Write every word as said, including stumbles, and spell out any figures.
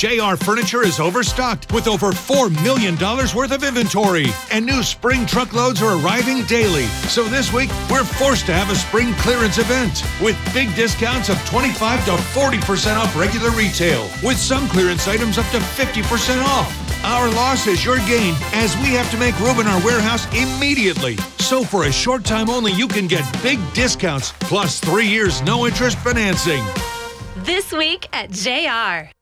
J R Furniture is overstocked with over four million dollars worth of inventory, and new spring truckloads are arriving daily. So this week, we're forced to have a spring clearance event with big discounts of twenty-five to forty percent off regular retail, with some clearance items up to fifty percent off. Our loss is your gain, as we have to make room in our warehouse immediately. So for a short time only, you can get big discounts plus three years no interest financing. This week at J R.